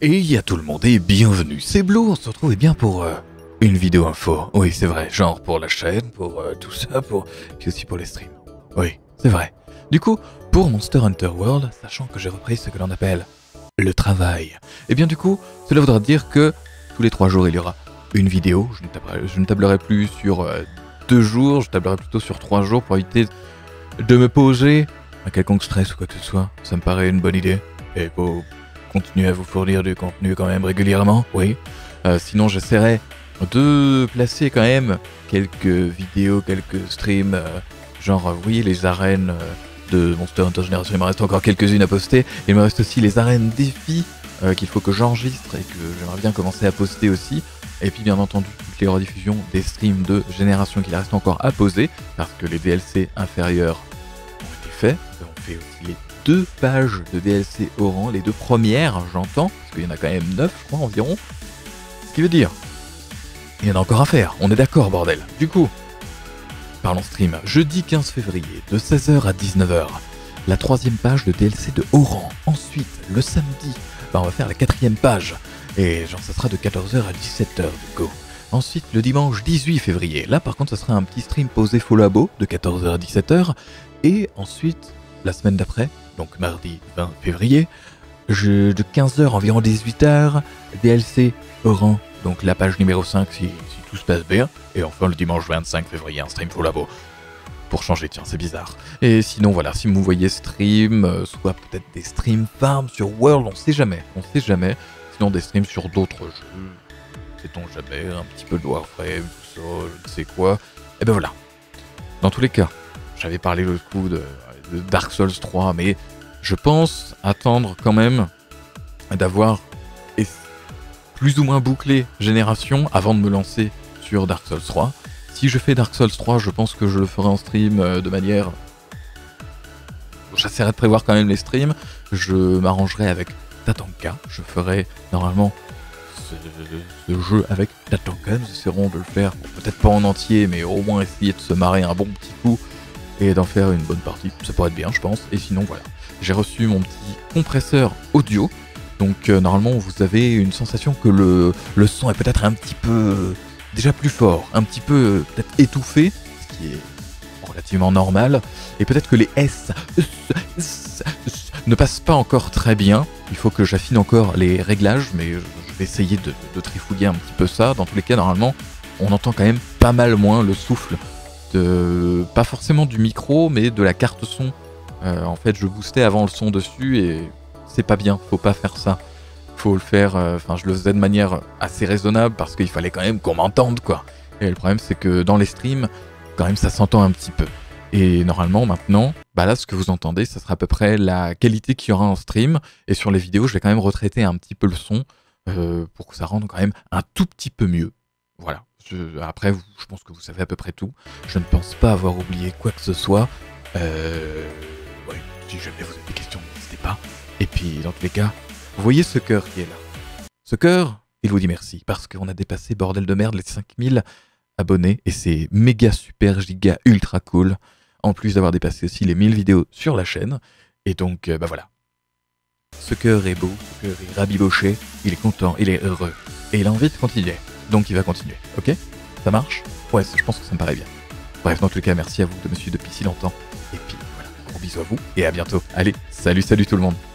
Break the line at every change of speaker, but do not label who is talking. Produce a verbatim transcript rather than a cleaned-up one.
Et y a tout le monde et bienvenue, c'est Blue, on se retrouve eh bien pour euh, une vidéo info. Oui, c'est vrai, genre pour la chaîne, pour euh, tout ça, pour puis aussi pour les streams. Oui, c'est vrai. Du coup, pour Monster Hunter World, sachant que j'ai repris ce que l'on appelle le travail, et bien du coup, cela voudra dire que tous les trois jours il y aura une vidéo. Je ne tablerai, je ne tablerai plus sur euh, deux jours, je tablerai plutôt sur trois jours pour éviter de me poser un quelconque stress ou quoi que ce soit. Ça me paraît une bonne idée. Et pour continuer à vous fournir du contenu quand même régulièrement, oui. Euh, sinon j'essaierai de placer quand même quelques vidéos, quelques streams, euh, genre vous voyez les arènes euh, de Monster Hunter Génération, il me reste encore quelques-unes à poster. Il me reste aussi les arènes défis euh, qu'il faut que j'enregistre et que j'aimerais bien commencer à poster aussi. Et puis bien entendu toutes les rediffusions des streams de Génération qu'il reste encore à poser, parce que les D L C inférieurs ont été faits. On fait aussi les deux pages de D L C au rang, les deux premières j'entends, parce qu'il y en a quand même neuf je crois environ. Ce qui veut dire, il y en a encore à faire, on est d'accord bordel. Du coup, parlons stream, jeudi quinze février de seize heures à dix-neuf heures, la troisième page de D L C de haut rang. Ensuite, le samedi, bah on va faire la quatrième page, et genre ça sera de quatorze heures à dix-sept heures du coup. Ensuite, le dimanche dix-huit février, là par contre ça sera un petit stream posé faux labo de quatorze heures à dix-sept heures, et ensuite, la semaine d'après, donc mardi vingt février, je, de quinze heures environ dix-huit heures, D L C Oran, donc la page numéro cinq si, si tout se passe bien, et enfin le dimanche vingt-cinq février, un stream faux labo. Pour changer, tiens, c'est bizarre. Et sinon, voilà, si vous voyez stream, euh, soit peut-être des streams farm sur World, on sait jamais, on sait jamais. Sinon, des streams sur d'autres jeux, sait-on jamais, un petit peu de Warframe, tout ça, je ne sais quoi. Et ben voilà. Dans tous les cas, j'avais parlé l'autre coup de, de Dark Souls trois, mais je pense attendre quand même d'avoir plus ou moins bouclé Génération avant de me lancer sur Dark Souls trois. Si je fais Dark Souls trois, je pense que je le ferai en stream de manière... J'essaierai de prévoir quand même les streams. Je m'arrangerai avec Tatanka. Je ferai normalement ce, ce jeu avec Tatanka. Nous essaierons de le faire, peut-être pas en entier, mais au moins essayer de se marrer un bon petit coup et d'en faire une bonne partie. Ça pourrait être bien, je pense. Et sinon, voilà. J'ai reçu mon petit compresseur audio. Donc euh, normalement, vous avez une sensation que le, le son est peut-être un petit peu... Euh, déjà plus fort, un petit peu euh, peut-être étouffé, ce qui est relativement normal, et peut-être que les S, S, S ne passent pas encore très bien. Il faut que j'affine encore les réglages, mais je vais essayer de, de trifouiller un petit peu ça. Dans tous les cas, normalement, on entend quand même pas mal moins le souffle, de, pas forcément du micro, mais de la carte son. Euh, en fait, je boostais avant le son dessus, et c'est pas bien, faut pas faire ça. Faut le faire, enfin euh, je le faisais de manière assez raisonnable parce qu'il fallait quand même qu'on m'entende quoi. Et le problème c'est que dans les streams, quand même ça s'entend un petit peu. Et normalement maintenant, bah là ce que vous entendez, ça sera à peu près la qualité qu'il y aura en stream. Et sur les vidéos, je vais quand même retraiter un petit peu le son euh, pour que ça rende quand même un tout petit peu mieux. Voilà. Je, après, vous, je pense que vous savez à peu près tout. Je ne pense pas avoir oublié quoi que ce soit. Euh, ouais, si jamais vous avez des questions, n'hésitez pas. Et puis dans tous les cas, vous voyez ce cœur qui est là. Ce cœur, il vous dit merci, parce qu'on a dépassé, bordel de merde, les cinq mille abonnés, et c'est méga super giga ultra cool, en plus d'avoir dépassé aussi les mille vidéos sur la chaîne, et donc, euh, bah voilà. Ce cœur est beau, ce cœur est rabiboché, il est content, il est heureux, et il a envie de continuer, donc il va continuer, ok? Ça marche? Ouais, je pense que ça me paraît bien. Bref, dans tous les cas, merci à vous de me suivre depuis si longtemps, et puis voilà, gros bisous à vous, et à bientôt. Allez, salut, salut tout le monde!